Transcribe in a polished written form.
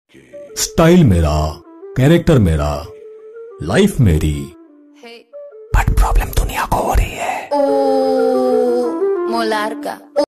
Style मेरा, character मेरा, life मेरी, बट प्रॉब्लम दुनिया को हो रही है। ओ मोलार का